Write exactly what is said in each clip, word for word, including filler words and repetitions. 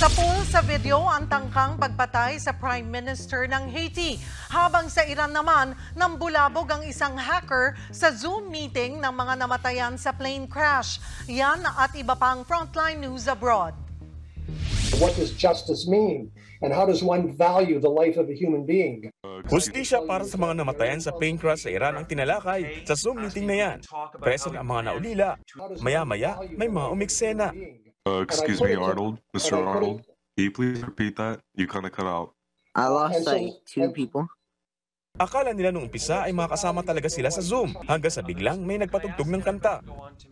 Napul sa video ang tangkang pagpatay sa Prime Minister ng Haiti. Habang sa Iran naman, nambulabog ang isang hacker sa Zoom meeting ng mga namatayan sa plane crash. Yan at iba pang frontline news abroad. What does justice mean? And how does one value the life of a human being? Hustisya para sa mga namatayan sa plane crash sa Iran ang tinalakay sa Zoom meeting na yan. Present ang mga naulila. Maya-maya, may mga umiksena. Uh, excuse me, Arnold. Mister Arnold, can you please repeat that? You kind of cut out. I lost like two people. Akala nila nung umpisa ay makasama talaga sila sa Zoom hanggang sa biglang may nagpatugtog ng kanta.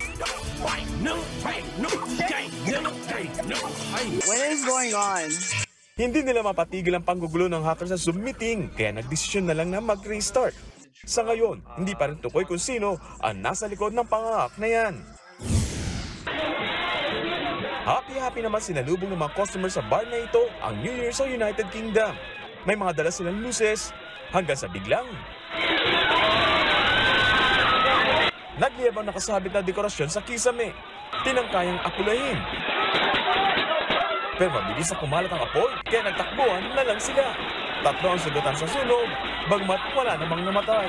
What is going on? Hindi nila mapatigil ang panggugulo ng hacker sa Zoom meeting kaya nagdesisyon na lang na mag-restart. Sa ngayon, hindi pa rin tukoy kung sino ang nasa likod ng pangangak na yan. Happy-happy naman sinalubong ng mga customer sa bar na ito ang New Year sa United Kingdom. May mga dala silang luces hanggang sa biglang nagliyabang nakasabit na dekorasyon sa kisame. Tinangkayang apulahin. Pero mabilis na kumalat ang apoy kaya nagtakbuhan na lang sila. Tatlo ang sugatan sa sunog, bagmat wala namang namatay.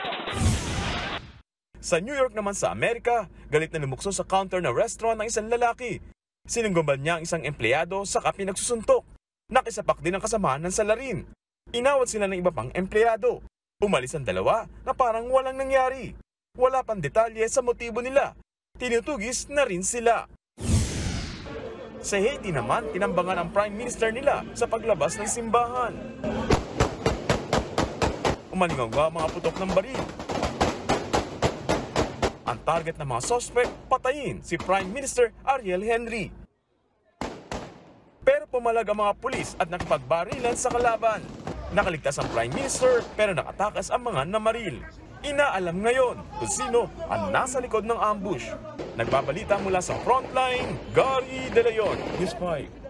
Sa New York naman sa Amerika, galit na lumukso sa counter na restaurant ng isang lalaki. Sinunggaban niya ang isang empleyado saka pinagsusuntok. Nakisapak din ang kasamahan ng salarin. Inawat sila ng iba pang empleyado. Umalis ang dalawa na parang walang nangyari. Wala pang detalye sa motibo nila. Tinutugis na rin sila. Sa Haiti naman, tinambangan ang Prime Minister nila sa paglabas ng simbahan. Umalingangga mga putok ng baril. Ang target ng mga suspect, patayin si Prime Minister Ariel Henry. Pero pumalag ang mga pulis at nakipagbarilan sa kalaban. Nakaligtas ang Prime Minister pero nakatakas ang mga namaril. Inaalam ngayon kung sino ang nasa likod ng ambush. Nagbabalita mula sa Frontline, Gary De Leon, News five.